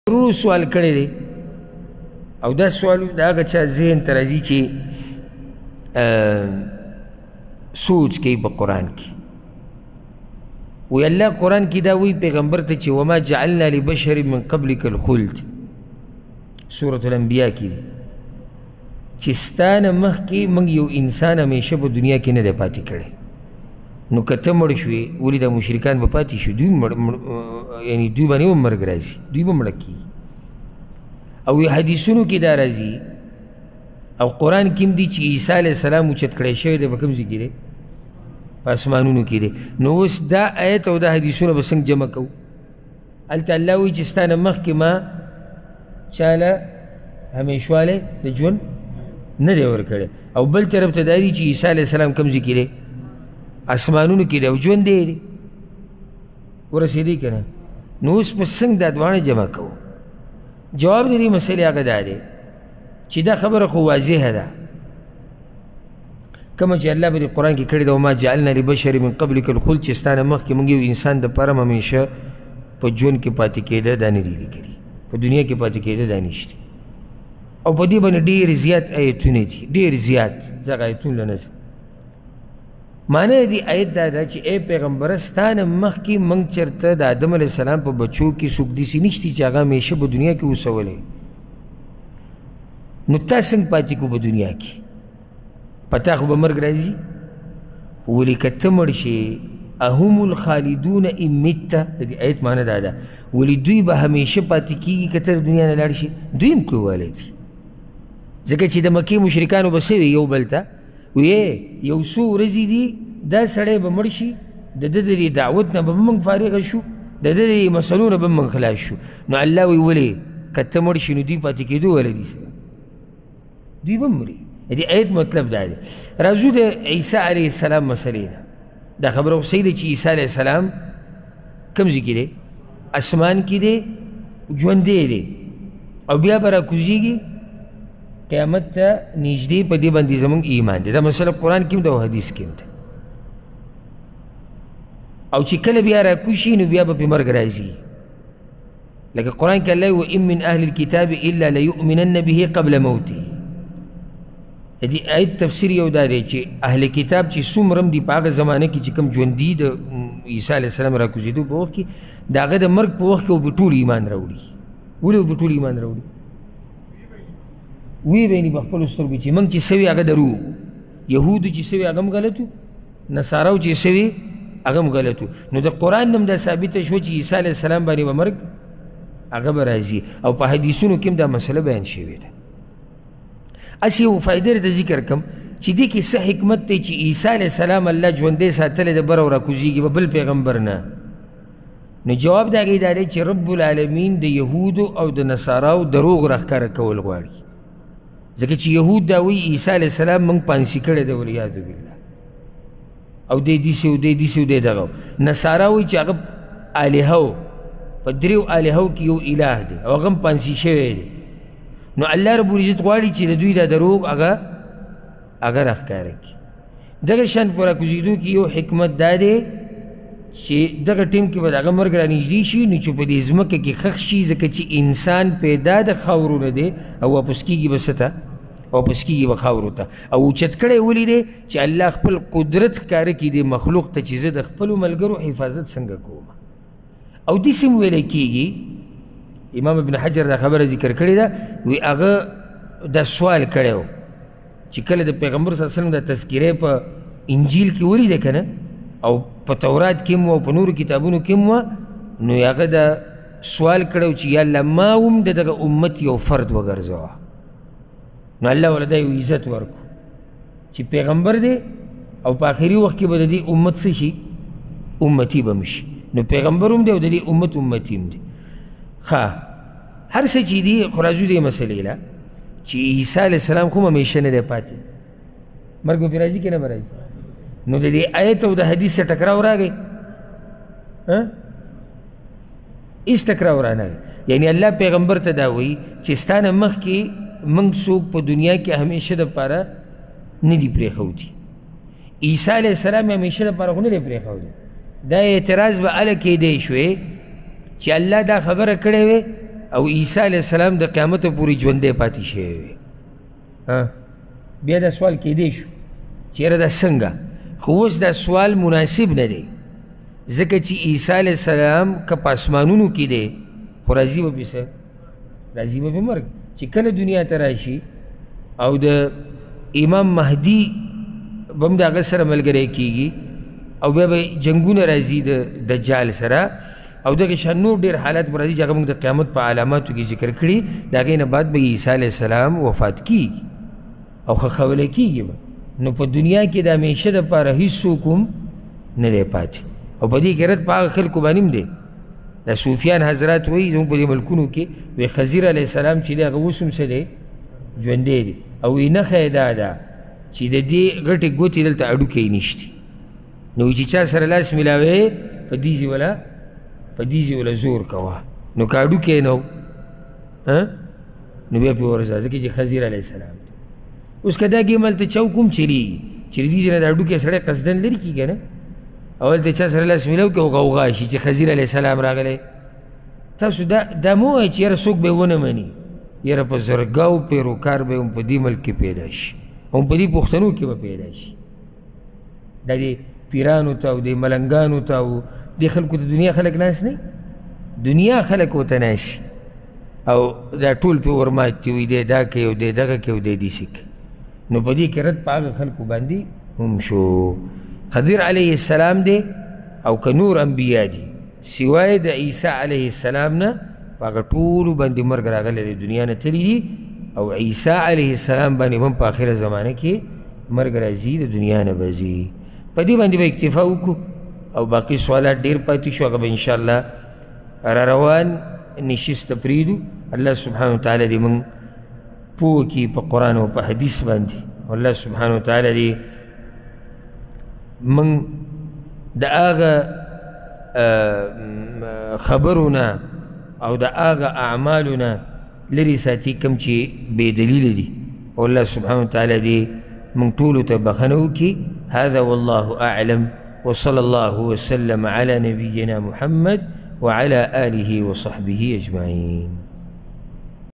ضرور سوال کړی دی او دا سوال د هغه چا ذهن ته راځي چې سوچ کوي په قرآن کې وی الله قرآن کې دا وی پیغمبر ته چې وما جعلنا لبشر من قبلك الخلد سورة الانبیاء کې دی چې ستا نه مخکې موږ یو انسان همیشه په دنیا کې نه دی پاتې کړی نو که ته مړ شوې ولې دا مشرکان به پاتې شو دوی یعنی دوی باندې هم مرګ راځي دوی به مړه کېږي او حدیثونو کې دا راځي او قرآن کې هم دي چې عیسی علیه السلام اوچت کړی شوی دی په کوم ځای کې دی په اسمانونو کې دی نو اوس دا آیت او دا حدیثونه به څنګه جمع کوو هلته الله وایي چې ستا نه مخکې ما چاله همیشوالی د ژوند نه دی ورکړی او بل طرف ته دا دي چې عیسی علیه السلام کوم ځای کې دی اسمانونو کې دی او ژوند دی ورسېدی که نه نو اوس به څنګه دا دواړه جمع کوو جواب د دې مسئلې هغه دا دی چې دا خبره خو واضحه ده کومه چې الله به د قرآن کې کړې ده وما جعلنا لبشر من قبلک الخلد چې ستا نه مخکې موږ یو انسان دپاره همیشه په ژوند کې پاتې کېده دا نه دي لیکلي په دنیا کې پاتې کېده دا نشته او په دې باندې ډېر زیات ایتونه دي ډېر زیات ځکه ایتونه له نه ځه معنی دې آیت دا ده چې ای پیغمبره ستا نه مخکې موږ چېرته د آدم علیه السلام په بچو کې څوک داسې نشته چې هغه همیشه په دنیا کې اوسولی نو تا څنګه پاتې کړو په دنیا کې په تا خو به مرګ راځي ولې که ته مړ شې اهم الخالدون ان مت د دې آیت معنی دا ده ولې دوی به همیشه پاتې کېږي که ته د دنیا نه لاړ شي دوی هم کولی دي ځکه چې د مکې مشرکانو به څه وي یو بل ته وی یو څو ورځې دي دا سړی به مړ شي د ده د دعوت نه به موږ فارغه شو د ده د مسلو نه به موږ خلاص شو نو الله وی ولې که ته مړ شي نو دوی پاتې کېدو ولی دي سره دوی به مري دې آیت مطلب دا دی راځو د عیسی علیه السلام مسلې ده دا خبره خو صحیح ده چې عیسی علیه السلام کوم ځای کې دی اسمان کې دی ژوندی دی او بیا به راکوزېږي قیامت ته نږدې په دې باندې زموږ ایمان دی دا مسله قرآن کې هم ده او حدیث کې هم ده او چې کله بیا راکوز شي نو بیا به پرې مرګ راځي لکه قرآن کې الله وان من اهل الكتاب الا لیؤمنن به قبل موته د دې آیت تفسیر یو دا دی چې اهل کتاب چې څومره هم دي په هغه زمانه کې چې کوم ژوندي د عیسی علیه السلام راکوزېدو په وخت کې د هغه د مرګ په وخت کې به ټول ایمان راوړي ولې به ټول ایمان راوړي وی بینی په خپلو سترګو چې موږ چې سوي هغه دروغ یهودو چې سوي هغه هم غلط وو نصاراو چې سوي هغه هم غلط وو نو د قرآن نه هم دا ثابته شوه چې عیسی علیه السلام باندې به مرګ هغه به راځي او په حدیثونو کې هم دا مسله بیان شوې ده اسی یو فایدې درته ذکر کړم چې دې کې څه حکمت دی چې عیسی علیه السلام الله ژوندی ساتلی د بره راکوزېږي به بل پیغمبر نه نو جواب د هغې دا دی چې رب العالمین د یهودو او د نصاراو دروغ راښکاره کول غواړي ځکه چې یهود دا وایي عیسی علیه السلام موږ پانسي کړی دی والعیاذ بالله او دی داسې و دی داسې و دی دغه نصارا وایي چې هغه الهه و په دریو الهو کې یو اله دی او هغه هم پانسي شوی دی نو الله رب العزت غواړي چې د دوی دا دروغ هغه راښکاره کړي دغه شان په راکوزېدو کې یو حکمت دا دی چې دغه ټیم کې به د هغه مرګ رانږدې شي نو چې په دې ځمکه کې ښخ شي ځکه چې انسان پیدا د خاورو نه دی او واپس کېږي به څه ته واپس کېږي به خاورو ته او اوچت کړی ولې دی چې الله خپل قدرت ښکاره کړي دی مخلوق ته چې زه د خپلو ملګرو حفاظت څنګه کوم او داسې هم ویلی کېږي امام ابن حجر دا خبره ذکر کړې ده وی هغه دا سوال کړی و چې کله د پیغمبر صلی الله علیه وسلم د تذکرې په انجیل کې ولیده که نه او په تورات کې هم او په نورو کتابونو کې هم نو هغه دا سوال کړی چې یا الله ما هم د دغه امت یو فرد وګرځوه نو الله وله دا یو عزت ورکو چې پیغمبر دی او په آخري وخت کې به د دې امت څه شي امتي به مشي نو پیغمبر هم دی او د دې امت امتي هم دی ښه هر څه چې دي خو راځو دې مسلې له چې عیسی علیه السلام خو همیشه نه دی پاتې مرګ به پرې راځي که نه به راځي نو د دې آیت او د حدیث سره ټکراو راغی هېڅ ټکراو رانغی یعنی الله پیغمبر ته دا وایي چې ستا نه مخکې موږ څوک په دنیا کې همیشه دپاره نه دي پرېښودي عیسی علیه السلام یې همیشه دپاره خو نه دی پرېښودی دا اعتراض به هله کېدی شوی چې الله دا خبره کړې وې او عیسی علیه السلام د قیامت پورې ژوندی پاتې شوی بیا دا سوال کیدی شو چې یاره دا څنګه خو اوس دا سوال مناسب نه دی ځکه چې عیسی علیه السلام که په اسمانونو کې دی خو راځي به پې څه راځي به پې مرګ چې کله دنیا ته راشي او د امام مهدي به هم د هغه سره ملګری کېږي او بیا به جنګونه راځي د دجال سره او دغه شان نور ډېر حالات به راځي چې هغه موږ د قیامت په علاماتو کې ذکر کړي د هغې نه بعد به عیسی علیه السلام وفات کېږي او ښخولی کېږي به نو په دنیا کې د همیشه دپاره هېڅوک هم نه دی پاتې او په دې کې رد په هغه خلکو باندې هم دی دا صوفیان حضرات وایي زموږ په دې ملکونو کې وایي خضر علیه السلام چې دی هغه اوس هم څه دی ژوندی دی او وایي نښه یې دا ده چې د دې غټې ګوتې دلته هډوکی نشته نو وایي چې چا سره لاس میلاوی په دیزې وله زور کوه نو که هډوکی نه نو بیا پرې ورځه ځکه چې خضر علیه السلام دی اوس که دا ګیم هلته چا کوم چلېږي چې د دې ځای نه د هډوکی سړی قصدن لرې کړي که نه او هلته چا سره لاس میلاو کړي او غوغا شي چې خضر علیه السلام راغلی تاسو دا مه وایئ چې یاره څوک به یې ونه مني یاره په زرګاو پیروکار به هم په دې ملک کې پیدا شي هم په دې پښتنو کې به پیدا شي دا د پیرانو ته او د ملنګانو ته او دې خلکو د دنیا خلک ناست نه دنیا خلک ورته ناست او دا ټول پې ورمات چې وایي دی دا کوي او دی دغه کوي او دی داسې کوي نو په دې کې رد په هغه خلکو باندې هم شو خضر علیه السلام دی او که نور انبیا دي سوای د عیسی علیه السلام نه په هغه ټولو باندې مرګ راغلی دی دنیا نه تللی دي او عیسی علیه السلام باندې هم په آخره زمانه کې مرګ راځي د دنیا نه به ځي په دې باندې به اکتفا وکړو او باقي سوالات ډېر پاتې شو هغه به انشاءالله را روان نشست ته پرېږدو الله سبحانه وتعالی دې موږ پوه کړي په قرآن او په حدیث باندې او الله سبحانه وتعالی دې موږ د هغه خبرونه او د هغه اعمالونه لرې ساتي کوم چې بې دلیله دي او الله سبحانه وتعالی دې موږ ټولو ته بخښنه وکړي هذا والله أعلم وصلى الله وسلم على نبينا محمد وعلى آله وصحبه أجمعين